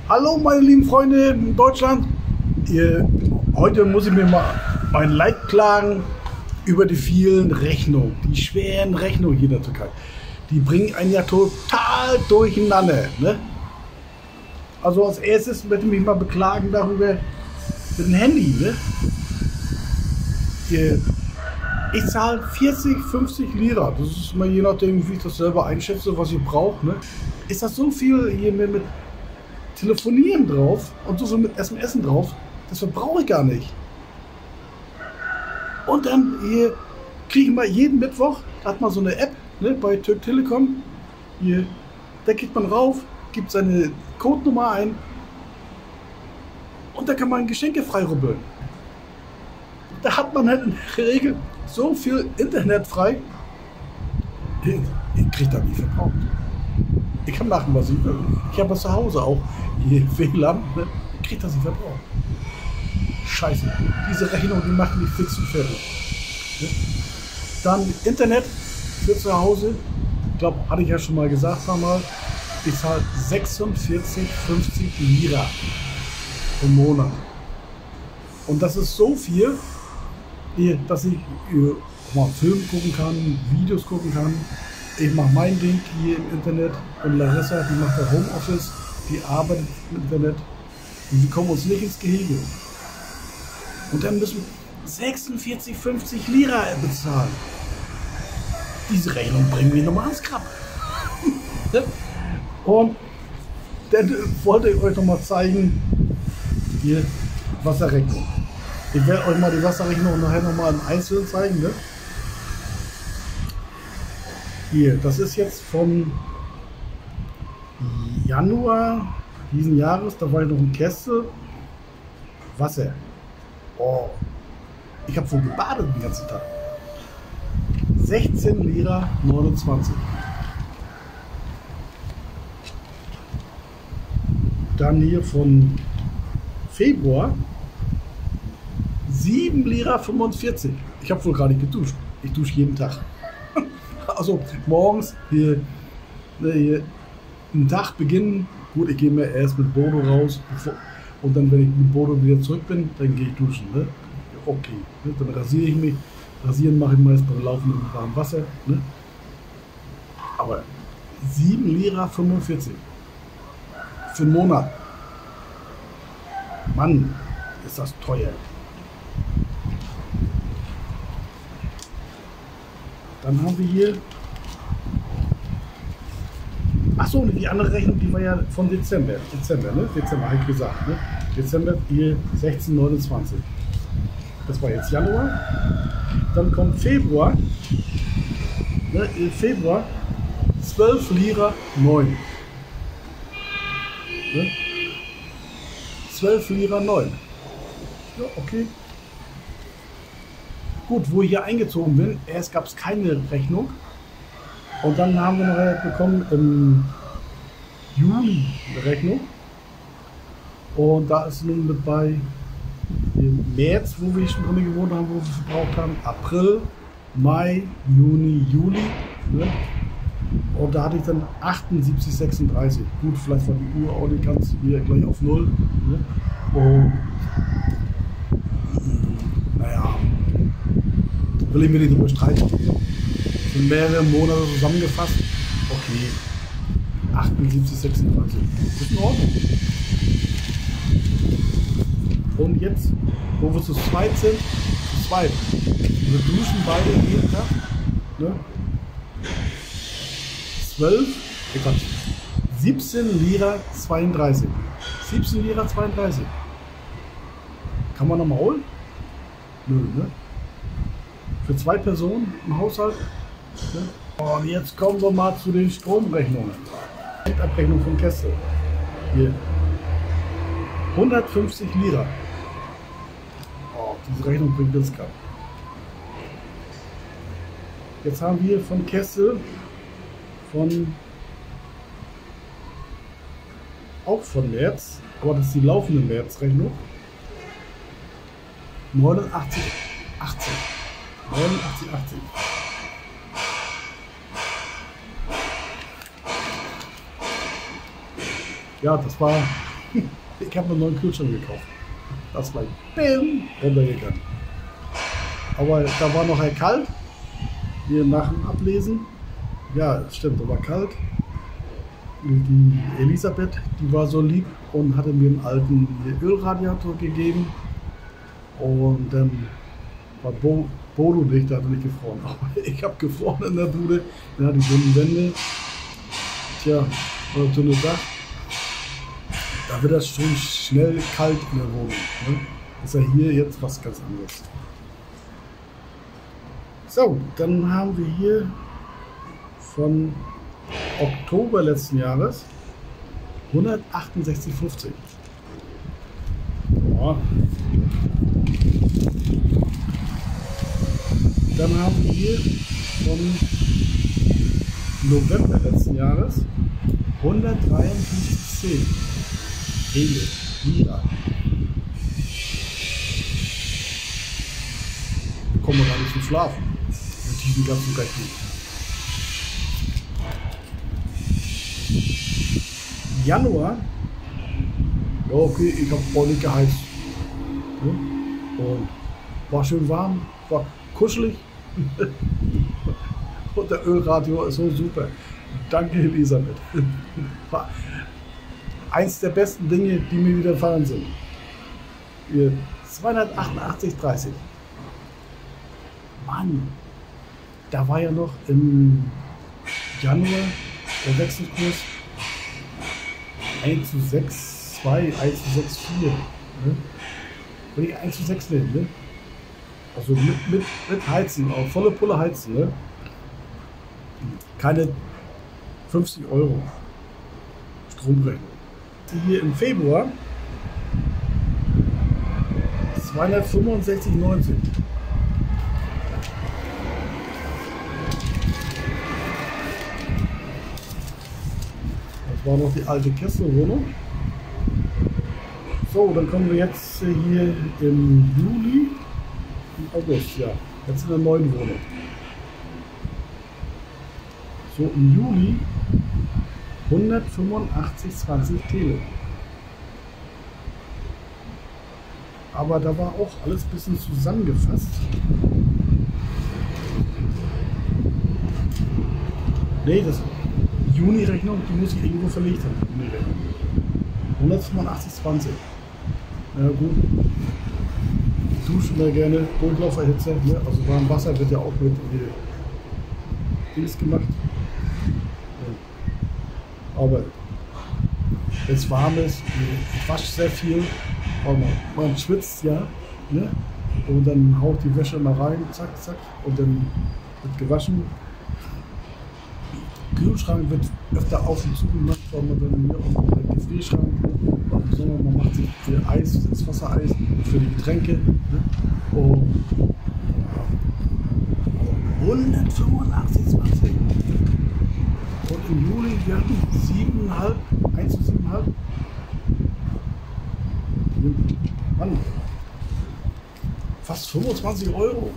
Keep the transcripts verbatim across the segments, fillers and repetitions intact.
Hallo meine lieben Freunde in Deutschland. Ihr, heute muss ich mir mal mein Leid klagen über die vielen Rechnungen, die schweren Rechnungen hier in der Türkei. Die bringen einen ja total durcheinander. Ne? Also als erstes möchte ich mich mal beklagen darüber mit dem Handy. Ne? Ihr, ich zahle vierzig, fünfzig Lira. Das ist mal je nachdem, wie ich das selber einschätze, was ihr braucht. Ne? Ist das so viel hier mit, mit Telefonieren drauf und so viel mit S M S drauf? Das verbrauche ich gar nicht. Und dann hier kriege ich mal jeden Mittwoch, da hat man so eine App, ne, bei Türk Telekom. Hier, da geht man rauf, gibt seine Codenummer ein und da kann man Geschenke freirubbeln. Da hat man halt in der Regel so viel Internet frei. Ich, ich kriege da nie verbraucht. Ich kann machen, was ich will. Ich habe zu Hause auch hier W L A N. Ne? Ich kriege das nicht verbraucht. Scheiße. Diese Rechnung, die macht mich fix und fertig. Ne? Dann Internet für zu Hause. Ich glaube, hatte ich ja schon mal gesagt, mal. Ich zahle sechsundvierzig, fünfzig Lira im Monat. Und das ist so viel, dass ich mal Film gucken kann, Videos gucken kann. Ich mache mein Ding hier im Internet und Larissa, die macht der Homeoffice, die arbeitet im Internet und wir kommen uns nicht ins Gehege. Und dann müssen wir sechsundvierzig, fünfzig Lira bezahlen. Diese Rechnung bringen wir nochmal ans Grab. Und dann wollte ich euch noch mal zeigen, hier Wasserrechnung. Ich werde euch mal die Wasserrechnung nachher noch mal im Einzelnen zeigen. Ne? Hier, das ist jetzt vom Januar diesen Jahres, da war ich noch in Kessel. Wasser. Oh, ich habe wohl gebadet den ganzen Tag. sechzehn Lira neunundzwanzig. Dann hier von Februar sieben Lira fünfundvierzig. Ich habe wohl gerade nicht geduscht. Ich dusche jeden Tag. Also morgens hier, ne, hier einen Tag beginnen. Gut, ich gehe mir erst mit Bodo raus. Bevor, und dann, wenn ich mit Bodo wieder zurück bin, dann gehe ich duschen. Ne? Okay, ne? Dann rasiere ich mich. Rasieren mache ich meist bei laufendem warmem Wasser. Ne? Aber sieben Lira fünfundvierzig für einen Monat. Mann, ist das teuer. Dann haben wir hier. Achso, die andere Rechnung, die war ja von Dezember. Dezember, ne? Dezember, habe ich gesagt. Ne? Dezember hier sechzehn neunundzwanzig. Das war jetzt Januar. Dann kommt Februar. Ne? Februar zwölf Lira neun. Ne? zwölf Lira neun. Ja, okay. Gut, wo ich hier eingezogen bin, erst gab es keine Rechnung. Und dann haben wir noch bekommen im Juli eine Rechnung. Und da ist nun mit bei im März, wo wir schon drin gewohnt haben, wo wir verbraucht haben, April, Mai, Juni, Juli. Ne? Und da hatte ich dann achtundsiebzig sechsunddreißig. Gut, vielleicht war die Uhr auch nicht ganz wieder gleich auf Null. Ne? Und naja, will ich mir nicht drüber streiten. Für mehrere Monate zusammengefasst. Okay. achtundsiebzig sechsunddreißig. Ist in Ordnung. Und jetzt, wo wir zu zweit sind, zu zweit. Wir duschen beide jeden Tag. Ne? zwölf, ich Quatsch, siebzehn Lira zweiunddreißig. siebzehn Lira zweiunddreißig. Kann man nochmal holen? Nö, ne? Für zwei Personen im Haushalt. Ne? Und jetzt kommen wir mal zu den Stromrechnungen. Abrechnung von Kessel. Hier. hundertfünfzig Lira. Oh, diese Rechnung bringt das gar. Jetzt haben wir von Kessel von auch von März, aber das ist die laufende Märzrechnung. neunundachtzig achtzig. neunundachtzig achtzig. Ja, das war Ich habe einen neuen Kühlschrank gekauft. Das war BIM runtergegangen. Aber da war noch halt kalt. Hier nach dem Ablesen. Ja, stimmt, da war kalt. Die Elisabeth, die war so lieb und hatte mir einen alten Ölradiator gegeben. Und dann war Bo, Bodo nicht, der hatte nicht gefroren. Aber ich habe gefroren in der Bude. Dann hatte ich dünnen Wände. Tja, oder dünne Dach. Da wird das schon schnell kalt in der Wohnung. Ne? Ist ja hier jetzt was ganz anderes. So, dann haben wir hier von Oktober letzten Jahres hundertachtundsechzig fünfzig. Ja. Dann haben wir hier von November letzten Jahres hundertdreiundfünfzig zehn. Hele, Lira. Wir kommen gar nicht zum Schlafen mit diesen ganzen Rechnungen. Januar, ja okay, ich habe ordentlich geheizt. Ja? Und war schön warm, war kuschelig. Und der Ölradio ist so super. Danke Elisabeth. War eins der besten Dinge, die mir widerfahren sind. zweihundertachtundachtzig dreißig. Mann, da war ja noch im Januar der Wechselkurs eins zu sechs Komma zwei, eins zu sechs Komma vier. Ne? Wenn ich eins zu sechs nehme, ne? Also mit, mit, mit Heizen, auch volle Pulle heizen. Ne? Keine fünfzig Euro Stromrechnung. Hier im Februar zweihundertfünfundsechzig neunzig. Das war noch die alte Kesselwohnung. So, dann kommen wir jetzt hier im Juli, im August, ja, jetzt in der neuen Wohnung. So, im Juli hundertfünfundachtzig zwanzig Tele. Aber da war auch alles ein bisschen zusammengefasst. Nee, das Juni-Rechnung, die muss ich irgendwo verlegt haben. Juni-Rechnung. hundertfünfundachtzig zwanzig. Ja gut. Duschen wir gerne, Durchlauferhitzer, ne? Also warm Wasser wird ja auch mit hier Dings gemacht. Ja. Aber wenn es warm ist, ich wasche sehr viel, aber man schwitzt ja, ne? Und dann haut die Wäsche mal rein, zack, zack, und dann wird gewaschen. Kühlschrank wird öfter auf und zu gemacht, weil man dann hier auch einen Gefrierschrank, sondern man macht sich für Eis, das Wassereis, für die Getränke. Ne? Und hundertfünfundachtzig zwanzig. Und im Juli, wir hatten sieben Komma fünf, eins zu sieben Komma fünf. Mann, fast fünfundzwanzig Euro.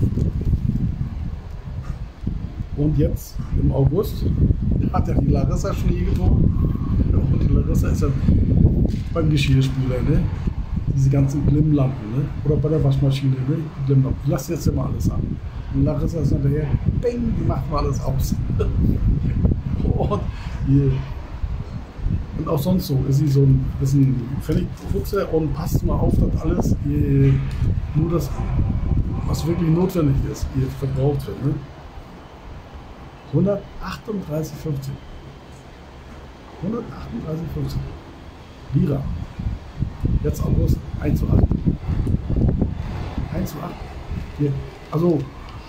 Und jetzt im August hat ja die Larissa Schnee getan. Und die Larissa ist ja beim Geschirrspüler, ne? Diese ganzen Glimmlampen, ne? Oder bei der Waschmaschine, ne? Die Glimmlampen. Ich lasse jetzt ja mal alles an. Und Larissa ist hinterher, bing, die macht mal alles aus. Und, hier. Und auch sonst so ist sie so ein bisschen Pfennigfuchser und passt mal auf, dass alles hier, nur das, was wirklich notwendig ist, hier verbraucht wird, ne? hundertachtunddreißig fünfzig. hundertachtunddreißig fünfzig. Lira. Jetzt August eins zu acht. eins zu acht. Hier. Also,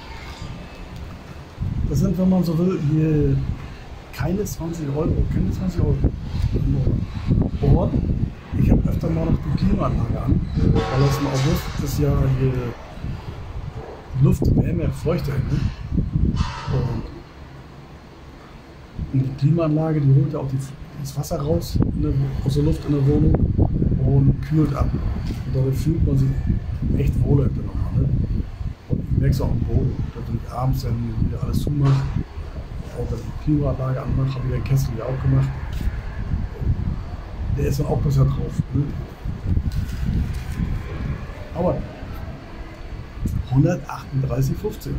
das sind, wenn man so will, hier keine zwanzig Euro. Keine zwanzig Euro. Und ich habe öfter mal noch die Klimaanlage an, weil das im August ist ja hier Luft wärmer, feuchter. Ne? Und Und die Klimaanlage, die holt ja auch die, das Wasser raus in der, aus der Luft in der Wohnung und kühlt ab. Und dadurch fühlt man sich echt wohler nochmal. Ne? Und ich merke es auch am Boden, dass ich abends dann wieder alles zumache und dann die Klimaanlage anmache, habe ich den Kessel ja auch gemacht. Der ist dann auch besser drauf. Ne? Aber hundertachtunddreißig fünfzehn.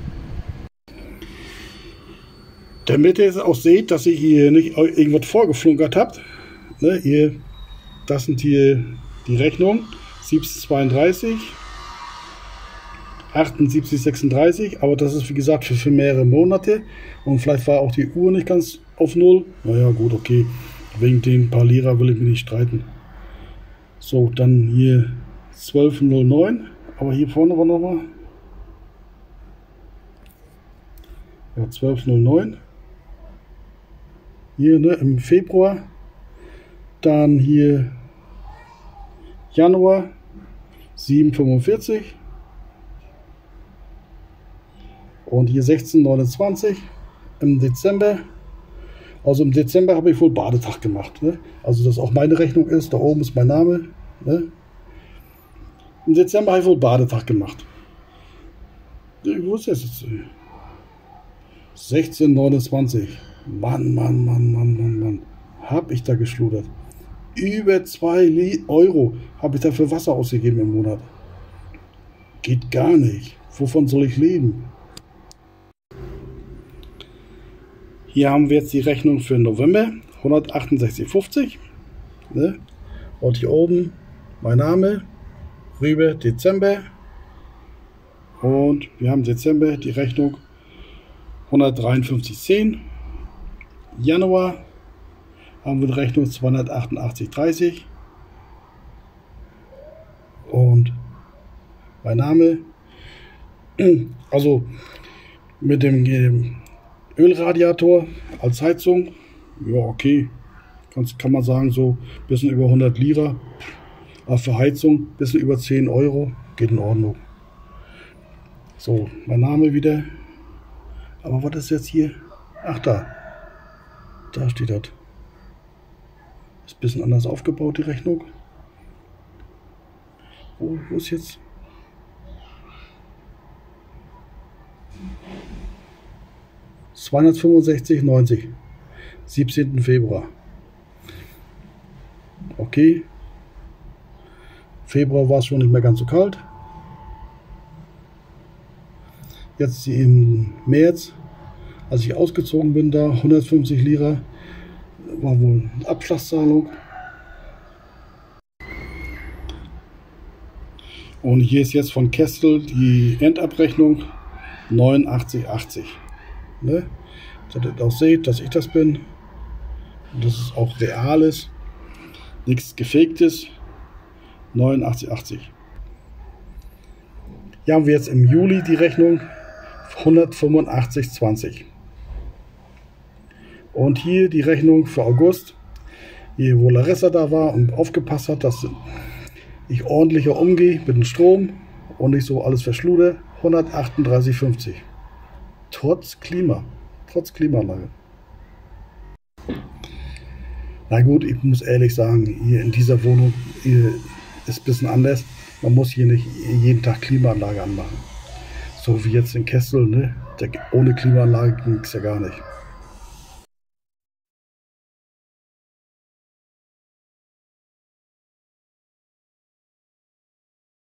Damit ihr es auch seht, dass ihr hier nicht irgendwas vorgeflunkert habt. Ne, ihr, das sind hier die Rechnungen. siebzehn zweiunddreißig, achtundsiebzig sechsunddreißig, aber das ist wie gesagt für, für mehrere Monate. Und vielleicht war auch die Uhr nicht ganz auf Null. Naja gut, okay. Wegen den paar Lira will ich mich nicht streiten. So, dann hier zwölf null neun. Aber hier vorne war nochmal. Ja, zwölf null neun. Hier ne, im Februar, dann hier Januar sieben fünfundvierzig und hier sechzehn neunundzwanzig im Dezember. Also im Dezember habe ich wohl Badetag gemacht. Ne? Also dass auch meine Rechnung ist, da oben ist mein Name. Ne? Im Dezember habe ich wohl Badetag gemacht. Wo ist das jetzt? sechzehn neunundzwanzig. Mann, Mann, Mann, Mann, Mann, Mann. Hab ich da geschludert. Über zwei Euro habe ich da für Wasser ausgegeben im Monat. Geht gar nicht. Wovon soll ich leben? Hier haben wir jetzt die Rechnung für November. hundertachtundsechzig fünfzig. Ne? Und hier oben mein Name. Rüber Dezember. Und wir haben Dezember die Rechnung hundertdreiundfünfzig zehn. Januar haben wir die Rechnung zweihundertachtundachtzig dreißig und mein Name, also mit dem Ölradiator als Heizung, ja okay, kann, kann man sagen so ein bisschen über hundert Lira, aber für Heizung ein bisschen über zehn Euro, geht in Ordnung. So, mein Name wieder, aber was ist jetzt hier? Ach da. Da steht das. Ist ein bisschen anders aufgebaut, die Rechnung. Wo, wo ist jetzt? zweihundertfünfundsechzig neunzig. siebzehnten Februar. Okay. Februar war es schon nicht mehr ganz so kalt. Jetzt im März. Als ich ausgezogen bin, da hundertfünfzig Lira, war wohl eine Abschlagszahlung. Und hier ist jetzt von Kestel die Endabrechnung neunundachtzig achtzig. Ne? Dass ihr auch seht, dass ich das bin. Und dass es auch real ist. Nichts Gefaktes. neunundachtzig achtzig. Hier haben wir jetzt im Juli die Rechnung hundertfünfundachtzig zwanzig. Und hier die Rechnung für August, hier wo Larissa da war und aufgepasst hat, dass ich ordentlicher umgehe mit dem Strom und nicht so alles verschlude, hundertachtunddreißig fünfzig. Trotz Klima, trotz Klimaanlage. Na gut, ich muss ehrlich sagen, hier in dieser Wohnung hier ist ein bisschen anders. Man muss hier nicht jeden Tag Klimaanlage anmachen. So wie jetzt in Kessel, ne? Ohne Klimaanlage ging es ja gar nicht.